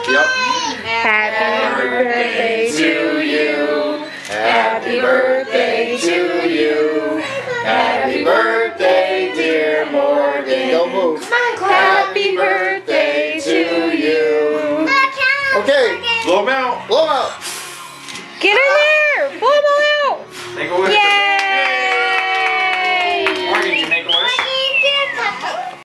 Yep. Happy birthday to you. Happy birthday to you. Happy birthday, dear Morgan. Don't move. Happy birthday to you. Okay. Blow them out. Blow them out. Get in there.